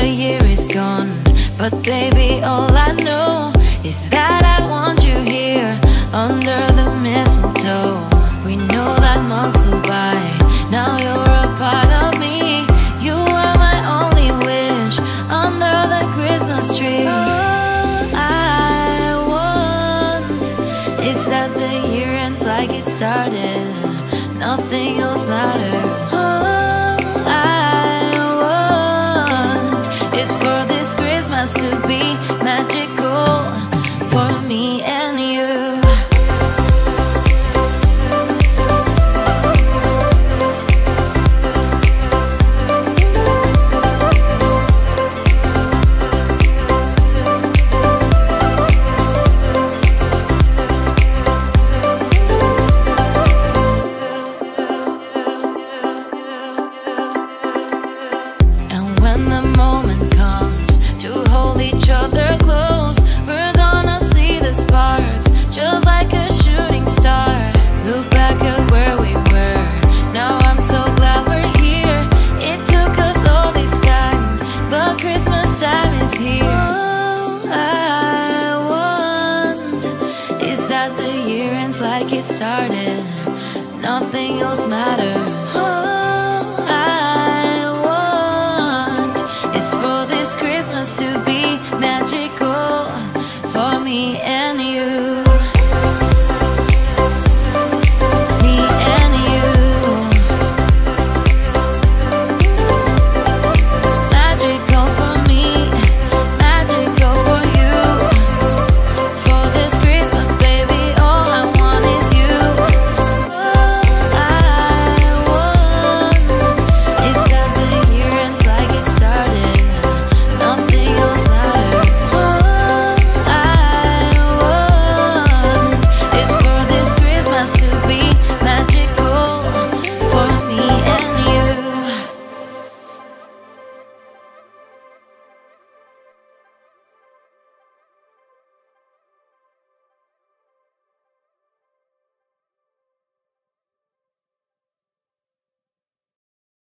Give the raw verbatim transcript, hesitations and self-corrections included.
Another year is gone, but baby, all I know is that I want you here under the mistletoe. We know that months flew by, now you're a part of me. You are my only wish under the Christmas tree. All I want is that the year ends like it started, nothing else matters. All I want is for this Christmas to be magical for me and you. Just like a shooting star, look back at where we were. Now I'm so glad we're here. It took us all this time, but Christmas time is here. All I want is that the year ends like it started, nothing else matters.